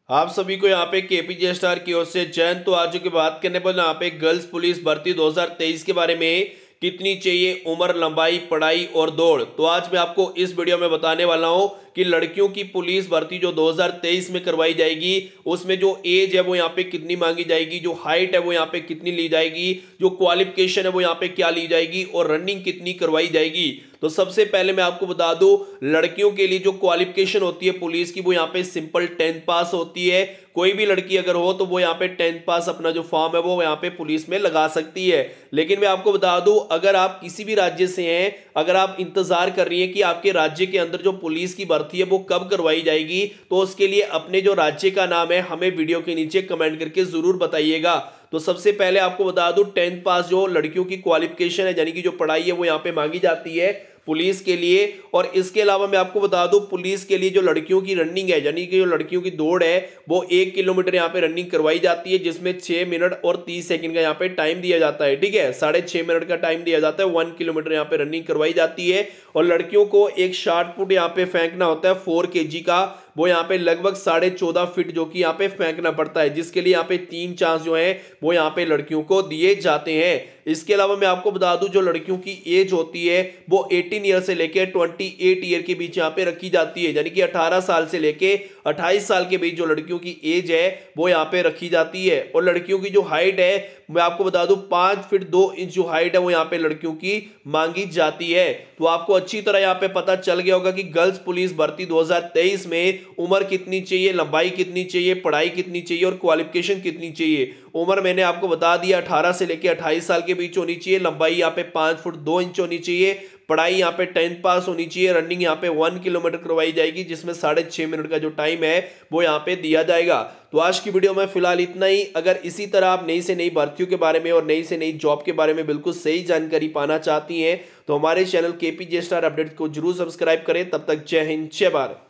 आप सभी को यहाँ पे केपीजे स्टार की ओर से जैन। तो आज की बात करने पर यहाँ पे गर्ल्स पुलिस भर्ती 2023 के बारे में कितनी चाहिए उम्र, लंबाई, पढ़ाई और दौड़। तो आज मैं आपको इस वीडियो में बताने वाला हूँ कि लड़कियों की पुलिस भर्ती जो 2023 में करवाई जाएगी उसमें जो एज है वो यहाँ पे कितनी मांगी जाएगी, जो हाइट है वो यहाँ पे कितनी ली जाएगी, जो क्वालिफिकेशन है वो यहाँ पे क्या ली जाएगी और रनिंग कितनी करवाई जाएगी। तो सबसे पहले मैं आपको बता दूं, लड़कियों के लिए जो क्वालिफिकेशन होती है पुलिस की वो यहाँ पे सिंपल 10th पास होती है। कोई भी लड़की अगर हो तो वो यहाँ पे 10th पास अपना जो फॉर्म है वो यहाँ पे पुलिस में लगा सकती है। लेकिन मैं आपको बता दूं, अगर आप किसी भी राज्य से हैं, अगर आप इंतजार कर रही हैं कि आपके राज्य के अंदर जो पुलिस की भर्ती है वो कब करवाई जाएगी, तो उसके लिए अपने जो राज्य का नाम है हमें वीडियो के नीचे कमेंट करके जरूर बताइएगा। तो सबसे पहले आपको बता दूं, 10th पास जो लड़कियों की क्वालिफिकेशन है यानी कि जो पढ़ाई है वो यहाँ पे मांगी जाती है पुलिस के लिए। और इसके अलावा मैं आपको बता दूं, पुलिस के लिए जो लड़कियों की रनिंग है यानी कि जो लड़कियों की दौड़ है वो 1 किलोमीटर यहाँ पे रनिंग करवाई जाती है, जिसमें 6 मिनट और 30 सेकंड का यहाँ पे टाइम दिया जाता है। ठीक है, 6.5 मिनट का टाइम दिया जाता है। 1 किलोमीटर यहाँ पे रनिंग करवाई जाती है। और लड़कियों को एक शॉर्ट पुट यहाँ पे फेंकना होता है 4 kg का, वो यहाँ पे लगभग 14.5 फीट जो कि यहाँ पे फेंकना पड़ता है, जिसके लिए यहाँ पे 3 चांस जो है वो यहाँ पे लड़कियों को दिए जाते हैं। इसके अलावा मैं आपको बता दूं, जो लड़कियों की एज होती है वो 18 ईयर से लेके 28 ईयर के बीच यहाँ पे रखी जाती है, यानी कि 18 साल से लेके 28 साल के बीच जो लड़कियों की एज है वो यहाँ पे रखी जाती है। और लड़कियों की जो हाइट है मैं आपको बता दूं 5 फीट 2 इंच जो हाइट है वो यहाँ पे लड़कियों की मांगी जाती है। तो आपको अच्छी तरह यहाँ पे पता चल गया होगा कि गर्ल्स पुलिस भर्ती 2023 में उम्र कितनी चाहिए, लंबाई कितनी चाहिए, पढ़ाई कितनी चाहिए और क्वालिफिकेशन कितनी चाहिए। उम्र मैंने आपको बता दिया 18 से लेकर 28 साल के बीच होनी चाहिए, लंबाई यहाँ पे 5 फुट 2 इंच होनी चाहिए, पढ़ाई यहाँ पे 10th पास होनी चाहिए, रनिंग यहाँ पे 1 किलोमीटर करवाई जाएगी, जिसमें 6.5 मिनट का जो टाइम है वो यहाँ पे दिया जाएगा। तो आज की वीडियो में फिलहाल इतना ही। अगर इसी तरह आप नई से नई भर्तियों के बारे में और नई से नई जॉब के बारे में बिल्कुल सही जानकारी पाना चाहती हैं तो हमारे चैनल केपीजे स्टार अपडेट को जरूर सब्सक्राइब करें। तब तक जय हिंद, जय भारत।